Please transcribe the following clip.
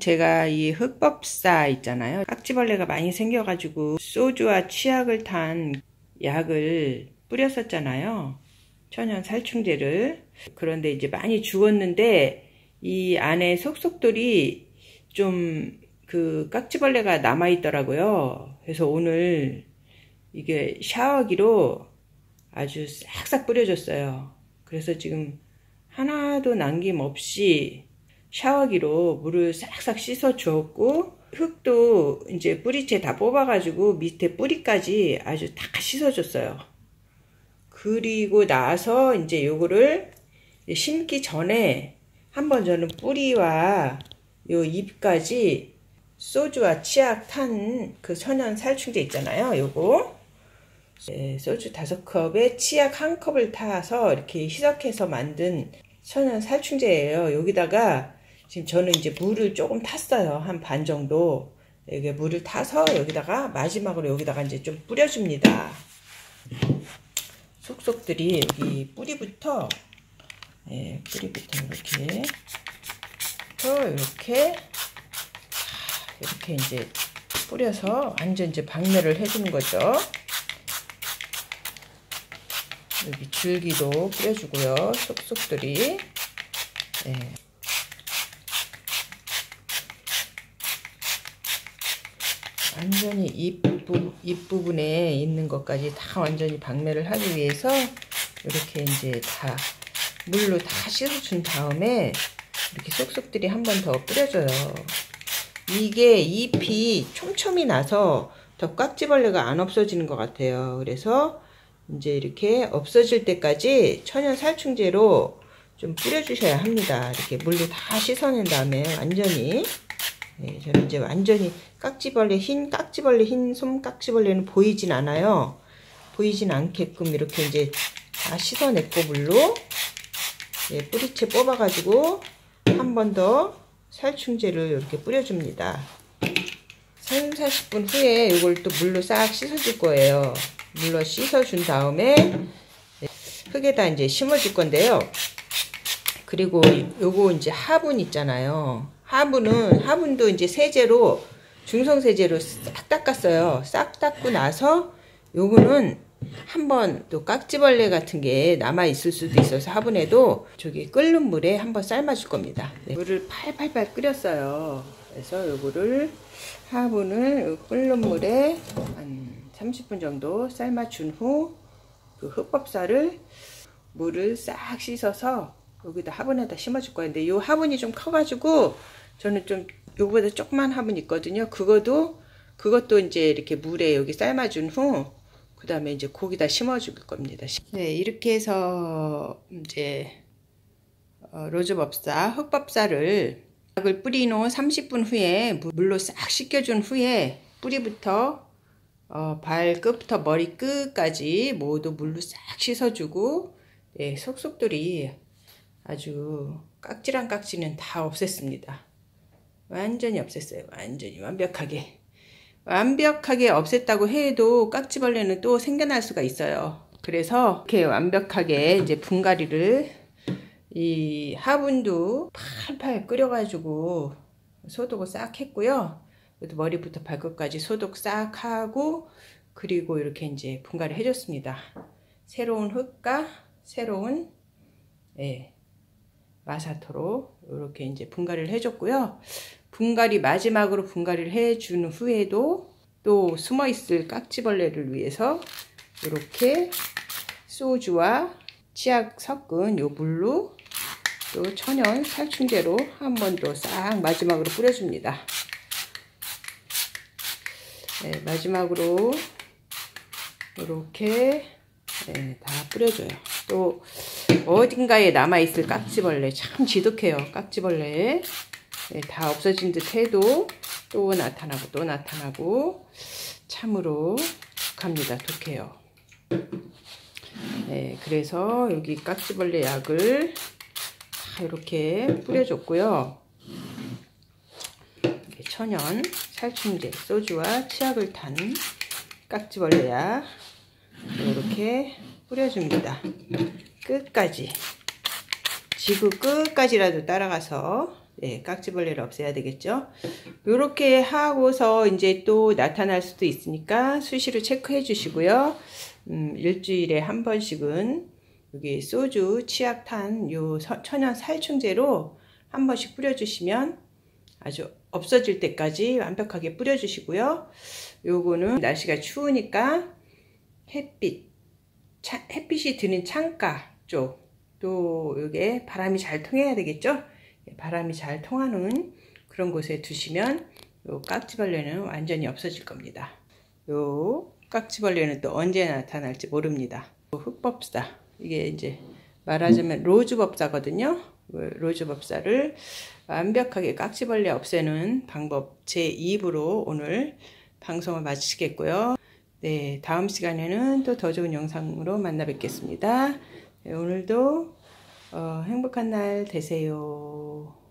제가 이 흑법사 있잖아요. 깍지벌레가 많이 생겨가지고 소주와 치약을 탄 약을 뿌렸었잖아요. 천연 살충제를. 그런데 이제 많이 죽었는데 이 안에 속속들이 좀 그 깍지벌레가 남아있더라고요. 그래서 오늘 이게 샤워기로 아주 싹싹 뿌려줬어요. 그래서 지금 하나도 남김없이 샤워기로 물을 싹싹 씻어 주었고, 흙도 이제 뿌리채 다 뽑아가지고 밑에 뿌리까지 아주 다 씻어줬어요. 그리고 나서 이제 요거를 심기 전에 한번 저는 뿌리와 요 잎까지 소주와 치약 탄 그 천연 살충제 있잖아요. 요거 소주 5컵에 치약 1컵을 타서 이렇게 희석해서 만든 천연 살충제예요. 여기다가 지금 저는 이제 물을 조금 탔어요. 한 반 정도. 이게 물을 타서 여기다가 마지막으로 여기다가 이제 좀 뿌려줍니다. 속속들이 여기 뿌리부터 이렇게 이제 뿌려서 완전 이제 박멸을 해주는 거죠. 여기 줄기도 뿌려주고요. 속속들이. 완전히 잎 부분에 있는 것까지 다 완전히 박멸을 하기 위해서 이렇게 이제 다 물로 다 씻어준 다음에 이렇게 속속들이 한 번 더 뿌려줘요. 이게 잎이 촘촘히 나서 더 깍지벌레가 안 없어지는 것 같아요. 그래서 이제 이렇게 없어질 때까지 천연 살충제로 좀 뿌려주셔야 합니다. 이렇게 물로 다 씻어낸 다음에 완전히. 저는 이제 완전히 흰 솜깍지벌레는 보이진 않아요. 보이진 않게끔 이렇게 이제 다 씻어냈고 물로 뿌리채 뽑아가지고 한 번 더 살충제를 이렇게 뿌려줍니다. 30-40분 후에 이걸 또 물로 싹 씻어줄 거예요. 물로 씻어준 다음에 흙에다 이제 심어줄 건데요. 그리고 요거 이제 화분 있잖아요. 화분도 이제 세제로, 중성세제로 싹 닦았어요. 싹 닦고 나서 요거는 한번 또 깍지벌레 같은 게 남아 있을 수도 있어서 화분에도 저기 끓는 물에 한번 삶아줄 겁니다. 물을 팔팔팔 끓였어요. 그래서 요거를 화분을 끓는 물에 한 30분 정도 삶아준 후 그 흑법사를 물을 싹 씻어서 여기다 화분에다 심어줄 거예요. 근데 요 화분이 좀 커가지고 저는 좀 요거보다 조그만 화분 있거든요. 그것도 이제 이렇게 물에 여기 삶아준 후 그 다음에 이제 거기다 심어줄 겁니다. 네, 이렇게 해서 이제 로즈법사, 흑법사를 약을 뿌린 후 30분 후에 물로 싹 씻겨준 후에 뿌리부터 발끝부터 머리 끝까지 모두 물로 싹 씻어주고 속속들이 아주 깍지랑 깍지는 다 없앴습니다. 완전히 없앴어요. 완전히 완벽하게 없앴다고 해도 깍지벌레는 또 생겨날 수가 있어요. 그래서 이렇게 완벽하게 이제 분갈이를 이 화분도 팔팔 끓여가지고 소독을 싹 했고요. 머리부터 발끝까지 소독 싹 하고 그리고 이렇게 이제 분갈이 해줬습니다. 새로운 흙과 새로운 마사토로 이렇게 이제 분갈이를 해줬고요. 마지막으로 분갈이를 해준 후에도 또 숨어있을 깍지벌레를 위해서 이렇게 소주와 치약 섞은 요 물로 또 천연 살충제로 한 번 더 싹 마지막으로 뿌려줍니다. 마지막으로 이렇게 다 뿌려줘요. 또 어딘가에 남아있을 깍지벌레 참 지독해요. 깍지벌레 다 없어진 듯 해도 또 나타나고 참으로 독해요. 그래서 여기 깍지벌레 약을 다 이렇게 뿌려줬고요. 천연 살충제 소주와 치약을 탄 깍지벌레 약 이렇게 뿌려줍니다. 끝까지 지구 끝까지라도 따라가서 네, 깍지벌레를 없애야 되겠죠. 요렇게 하고서 이제 또 나타날 수도 있으니까 수시로 체크해 주시고요. 일주일에 한 번씩은 여기 소주, 치약탄, 요 천연 살충제로 한 번씩 뿌려주시면 아주 없어질 때까지 완벽하게 뿌려주시고요. 요거는 날씨가 추우니까 햇빛이 드는 창가 쪽, 또 요게 바람이 잘 통해야 되겠죠. 바람이 잘 통하는 그런 곳에 두시면 요 깍지벌레는 완전히 없어질 겁니다. 요 깍지벌레는 또 언제 나타날지 모릅니다. 흑법사, 이게 이제 말하자면 로즈법사거든요. 로즈법사를 완벽하게 깍지벌레 없애는 방법 제2부로 오늘 방송을 마치겠고요. 네, 다음 시간에는 또 더 좋은 영상으로 만나 뵙겠습니다. 네, 오늘도 행복한 날 되세요.